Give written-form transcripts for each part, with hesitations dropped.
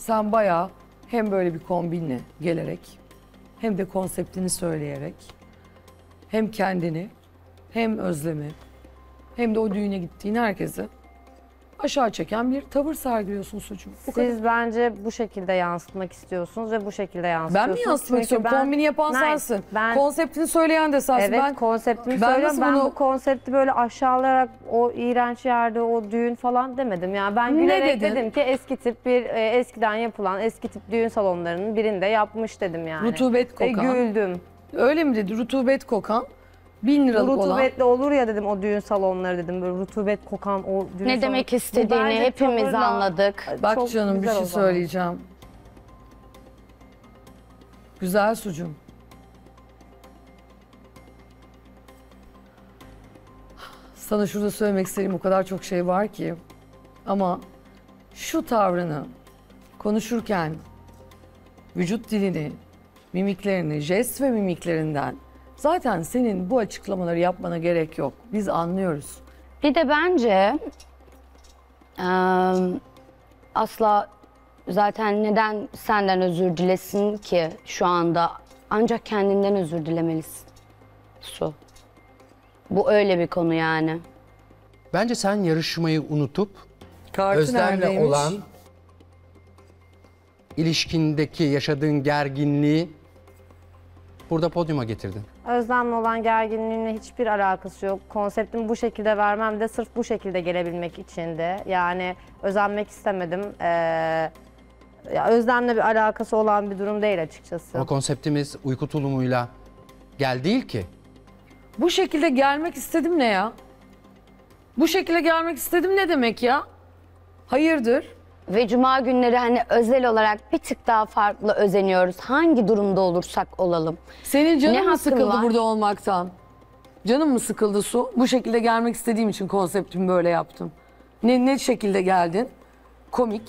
sen bayağı hem böyle bir kombinle gelerek hem de konseptini söyleyerek hem kendini hem Özlem'i hem de o düğüne gittiğin herkesi aşağı çeken bir tavır sergiliyorsun Sucuğum. Siz bence bu şekilde yansıtmak istiyorsunuz ve bu şekilde Ben yansıtıyorsunuz. mi yansıtmak istiyorum? Kombini yapan sensin. Ben, Konseptini söyleyen de sensin. evet, konseptimi ben söylüyorum. Ben bunu... bu konsepti böyle aşağılayarak o iğrenç yerde o düğün falan demedim. Yani ben gülerek dedim ki eski tip bir eskiden yapılan eski tip düğün salonlarının birinde yapmış dedim yani. Rutubet kokan. Güldüm. Öyle mi dedi? Rutubet kokan. 1000 liralık olan. Rutubetli olur ya dedim o düğün salonları dedim. Böyle rutubet kokan o düğün Ne demek istediğini hepimiz anladık. Bak Çok canım bir güzel şey o zaman. söyleyeceğim. Güzel Sucuğum. Sana şurada söylemek istediğim o kadar çok şey var ki. Ama şu tavrını konuşurken vücut dilini, mimiklerini, jest ve mimiklerinden zaten senin bu açıklamaları yapmana gerek yok. Biz anlıyoruz. Bir de bence asla zaten neden senden özür dilesin ki şu anda? Ancak kendinden özür dilemelisin. Su. Bu öyle bir konu yani. Bence sen yarışmayı unutup Kartı Özlem'le neredeymiş? olan ilişkindeki yaşadığın gerginliği burada podyuma getirdin. Özlem'le olan gerginliğimle hiçbir alakası yok. Konseptimi bu şekilde vermem de sırf bu şekilde gelebilmek içindi. Yani özenmek istemedim. Ya Özlem'le bir alakası olan bir durum değil açıkçası. Ama konseptimiz uyku tulumuyla gel değil ki. Bu şekilde gelmek istedim ne ya? Bu şekilde gelmek istedim ne demek ya? Hayırdır? Ve cuma günleri hani özel olarak bir tık daha farklı özeniyoruz. Hangi durumda olursak olalım. Senin canın Ne mı hakkın sıkıldı var? burada olmaktan? Canın mı sıkıldı Su? Bu şekilde gelmek istediğim için konseptimi böyle yaptım. Ne şekilde geldin? Komik.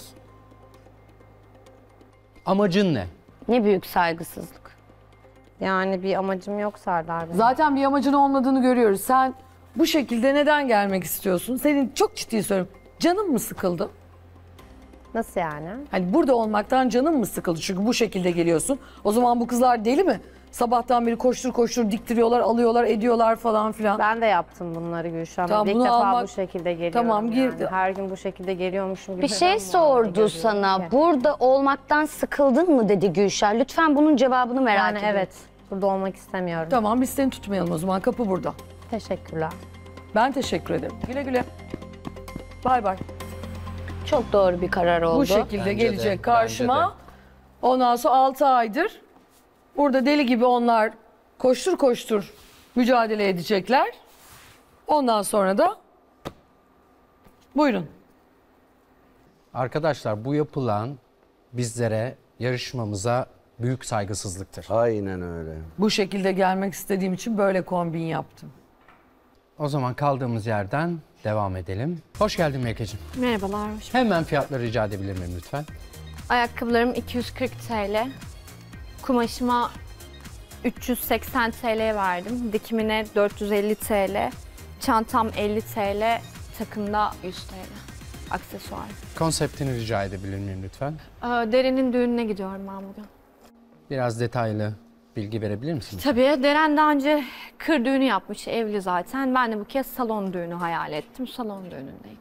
Amacın ne? Ne büyük saygısızlık. Yani bir amacım yok Serdar Bey. Zaten bir amacın olmadığını görüyoruz. Sen bu şekilde neden gelmek istiyorsun? Senin çok ciddi soruyorum. Canın mı sıkıldı? Nasıl yani? Hani burada olmaktan canın mı sıkıldı? Çünkü bu şekilde geliyorsun. O zaman bu kızlar deli mi? Sabahtan beri koştur koştur diktiriyorlar, alıyorlar, ediyorlar falan filan. Ben de yaptım bunları Gülşah. Tamam, İlk bunu defa almak- bu şekilde geliyorum. Tamam, yani. girdi. Her gün bu şekilde geliyormuşum gibi. Bir şey sordu sana. Burada olmaktan sıkıldın mı dedi Gülşah. Lütfen bunun cevabını merak Yani ediyorum. evet. Burada olmak istemiyorum. Tamam biz seni tutmayalım o zaman. Kapı burada. Teşekkürler. Ben teşekkür ederim. Güle güle. Bay bay. Çok doğru bir karar oldu. Bu şekilde Bence gelecek de, karşıma. bence de. Ondan sonra 6 aydır burada deli gibi onlar koştur koştur mücadele edecekler. Ondan sonra da buyurun. Arkadaşlar bu yapılan bizlere, yarışmamıza büyük saygısızlıktır. Aynen öyle. Bu şekilde gelmek istediğim için böyle kombin yaptım. O zaman kaldığımız yerden devam edelim. Hoş geldin Melike'ciğim. Merhabalar, hoş bulduk. Hemen fiyatları rica edebilir miyim lütfen? Ayakkabılarım 240 TL. Kumaşıma 380 TL verdim. Dikimine 450 TL. Çantam 50 TL. Takımda 100 TL. Aksesuar. Konseptini rica edebilir miyim lütfen? Deren'in düğününe gidiyorum ben bugün. Biraz detaylı bilgi verebilir misiniz? Tabii Deren daha önce kır düğünü yapmış, evli zaten. Ben de bu kez salon düğünü hayal ettim. Salon düğünündeyim.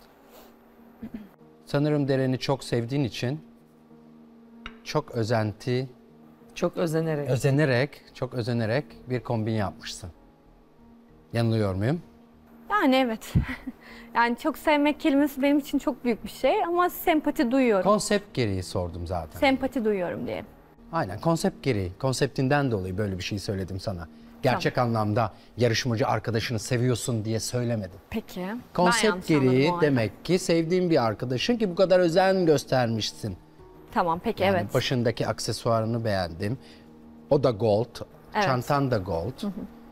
Sanırım Deren'i çok sevdiğin için çok Çok çok özenerek bir kombin yapmışsın. Yanılıyor muyum? Yani evet. Yani çok sevmek kelimesi benim için çok büyük bir şey ama sempati duyuyorum. Konsept gereği sordum zaten. Sempati duyuyorum diye. Aynen konsept gereği, konseptinden dolayı böyle bir şey söyledim sana. Gerçek anlamda yarışmacı arkadaşını seviyorsun diye söylemedim. Peki. Ben Konsept yanlış anladım gereği o halde. demek ki sevdiğin bir arkadaşın ki bu kadar özen göstermişsin. Tamam peki Yani evet. başındaki aksesuarını beğendim. O da gold, Evet. çantan da gold.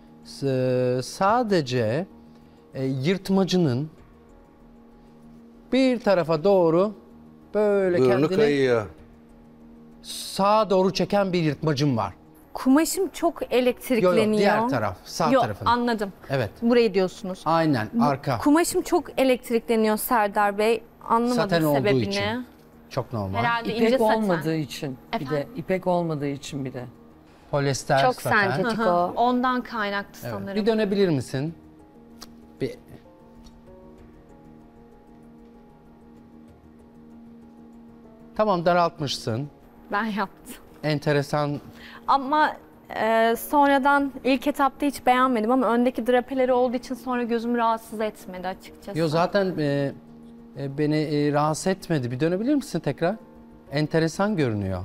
Sadece yırtmacının bir tarafa doğru böyle Burnu kendini kayıyor. sağa doğru çeken bir yırtmacım var. Kumaşım çok elektrikleniyor. Yok, diğer taraf, sağ Yok, tarafın. anladım. Evet. Burayı diyorsunuz. Aynen arka. Kumaşım çok elektrikleniyor Serdar Bey. Anlamadım Saten olduğu sebebini. için. Çok normal. Herhalde ince İpek saten. olmadığı için bir de. Efendim? İpek olmadığı için bir de. Polyester Çok saten. sentetik Aha, o. ondan kaynaklı Evet. sanırım. Bir dönebilir misin? Bir... Tamam, daraltmışsın. Ben yaptım. Enteresan. Ama sonradan ilk etapta hiç beğenmedim ama öndeki drapeleri olduğu için sonra gözümü rahatsız etmedi açıkçası. Yo, zaten beni rahatsız etmedi. Bir dönebilir misin tekrar? Enteresan görünüyor.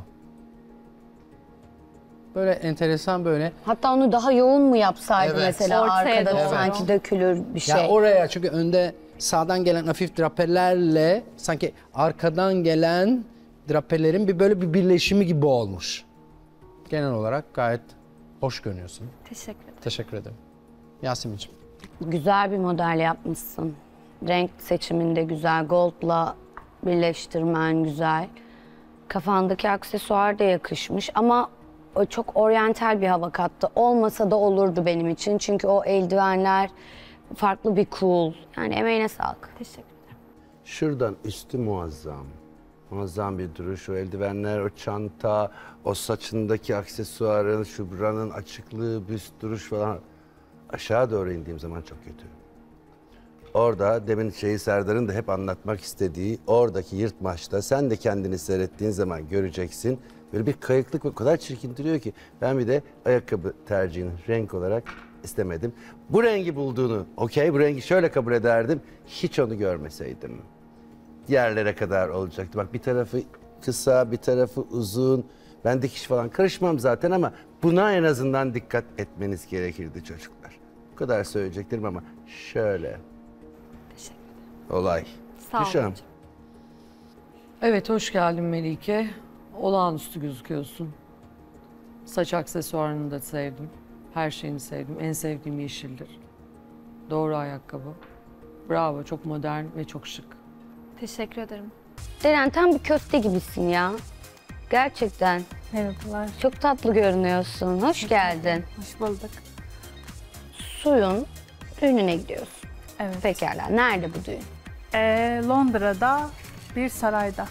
Böyle enteresan böyle. Hatta onu daha yoğun mu yapsaydı Evet. mesela Ortaya arkada doğru. sanki dökülür bir şey. Ya oraya, çünkü önde sağdan gelen hafif drapelerle sanki arkadan gelen drapelerin bir birleşimi gibi olmuş. Genel olarak gayet hoş görünüyorsun. Teşekkür ederim. Teşekkür ederim. Yasemin'ciğim. Güzel bir model yapmışsın. Renk seçiminde güzel, gold'la birleştirmen güzel. Kafandaki aksesuar da yakışmış ama o çok oryantal bir hava kattı. Olmasa da olurdu benim için çünkü o eldivenler farklı bir cool. Yani emeğine sağlık. Teşekkür ederim. Şuradan üstü muazzam. Muazzam bir duruş, o eldivenler, o çanta, o saçındaki aksesuarın, şu buranın açıklığı, büst duruş falan. Aşağı doğru indiğim zaman çok kötü. Orada demin Serdar'ın da hep anlatmak istediği oradaki yırtmaçta sen de kendini seyrettiğin zaman göreceksin. Böyle bir kayıklık, o kadar çirkin duruyor ki ben bir de ayakkabı tercihini renk olarak istemedim. Bu rengi bulduğunu, okey, bu rengi şöyle kabul ederdim, hiç onu görmeseydim. Yerlere kadar olacaktı. Bak, bir tarafı kısa, bir tarafı uzun. Ben dikiş falan karışmam zaten ama buna en azından dikkat etmeniz gerekirdi çocuklar. Bu kadar söyleyeceklerim ama şöyle. Teşekkür ederim. Olay. Sağ olun Gülşah'ım. hocam. Evet, hoş geldin Melike. Olağanüstü gözüküyorsun. Saç aksesuarını da sevdim. Her şeyini sevdim. En sevdiğim yeşildir. Doğru ayakkabı. Bravo, çok modern ve çok şık. Teşekkür ederim. Deren tam bir köfte gibisin ya. Gerçekten. Merhabalar, Çok tatlı görünüyorsun. Hoş geldin. hoş bulduk. Suyun düğününe gidiyorsun. Evet. Pekala. Nerede bu düğün? Londra'da bir sarayda.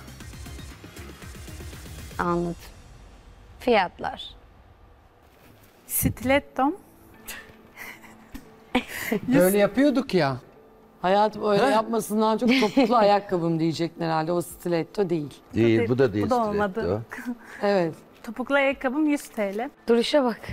Anladım. Fiyatlar. Stilettom, Böyle yapıyorduk ya. Hayatım öyle yapmasından çok topuklu ayakkabım diyecektin herhalde. O stiletto değil. Değil, bu da değil. bu da stiletto. olmadı. Evet. Topuklu ayakkabım 100 TL. Duruşa bak.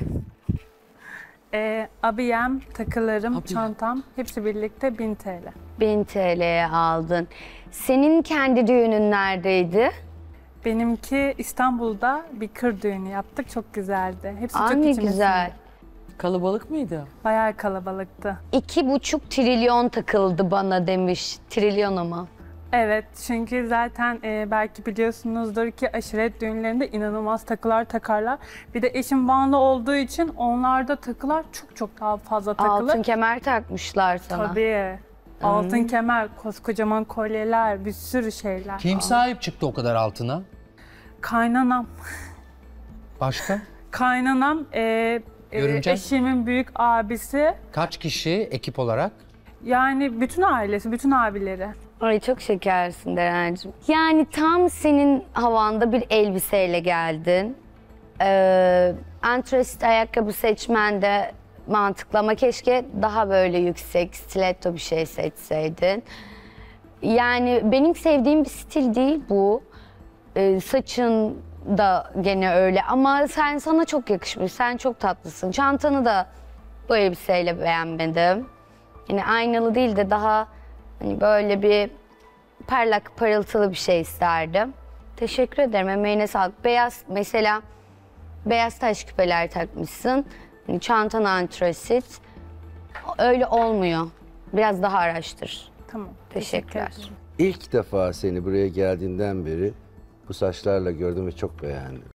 Abiyem, takılarım, Abiyem. çantam hepsi birlikte 1000 TL. 1000 TL'ye aldın. Senin kendi düğünün neredeydi? Benimki İstanbul'da bir kır düğünü yaptık. Çok güzeldi. Hepsi Aa, çok ne içime güzel. sindi. Kalabalık mıydı? Bayağı kalabalıktı. 2,5 trilyon takıldı bana demiş. Trilyon ama. Evet, çünkü zaten belki biliyorsunuzdur ki aşiret düğünlerinde inanılmaz takılar takarlar. Bir de eşim Vanlı olduğu için onlarda takılar çok daha fazla takılı. Altın kemer takmışlar sana. Tabii. Altın kemer, koskocaman kolyeler, bir sürü şeyler. Kim sahip çıktı o kadar altına? Kaynanam. Başka? Kaynanam Görümcen? eşimin büyük abisi. Kaç kişi ekip olarak? Yani bütün ailesi, bütün abileri. Ay çok şekersin Derencim. Yani tam senin havanda bir elbiseyle geldin. Antresit ayakkabı seçmen de mantıklı ama keşke daha böyle yüksek, stiletto bir şey seçseydin. Yani benim sevdiğim bir stil değil bu. Saçın da gene öyle ama sana çok yakışmış, sen çok tatlısın. Çantanı da bu elbiseyle beğenmedim. Yine aynalı değil de daha hani böyle bir parlak, parıltılı bir şey isterdim. Teşekkür ederim, emeğine sağlık. Beyaz, mesela beyaz taş küpeler takmışsın. Hani çantan antresit. Öyle olmuyor. Biraz daha araştır. Tamam. Teşekkürler. Teşekkür ederim. İlk defa seni buraya geldiğinden beri bu saçlarla gördüm ve çok beğendim.